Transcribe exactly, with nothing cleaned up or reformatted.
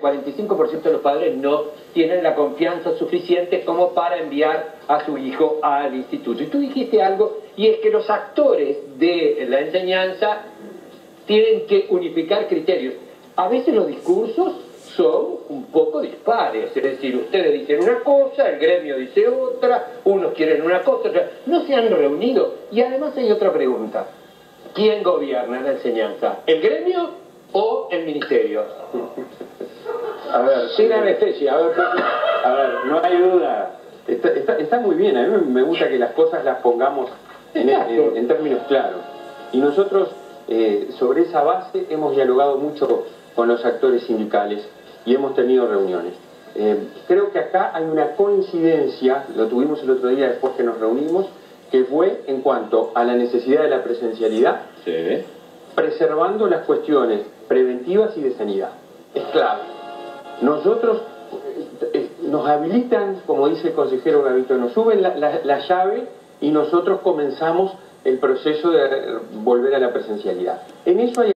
cuarenta y cinco por ciento de los padres no tienen la confianza suficiente como para enviar a su hijo al instituto. Y tú dijiste algo, y es que los actores de la enseñanza tienen que unificar criterios. A veces los discursos son un poco dispares, es decir, ustedes dicen una cosa, el gremio dice otra, unos quieren una cosa, otra. No se han reunido. Y además hay otra pregunta. ¿Quién gobierna la enseñanza? ¿El gremio o el ministerio? A ver, sin anestesia, a ver, a ver, no hay duda. Está, está, está muy bien, a mí me gusta que las cosas las pongamos en, en, en términos claros. Y nosotros, eh, sobre esa base, hemos dialogado mucho con los actores sindicales y hemos tenido reuniones. Eh, creo que acá hay una coincidencia, lo tuvimos el otro día después que nos reunimos, que fue en cuanto a la necesidad de la presencialidad, sí, preservando las cuestiones preventivas y de sanidad. Es clave. Nosotros eh, nos habilitan, como dice el consejero Gavito, nos suben la, la, la llave y nosotros comenzamos el proceso de volver a la presencialidad. En eso hay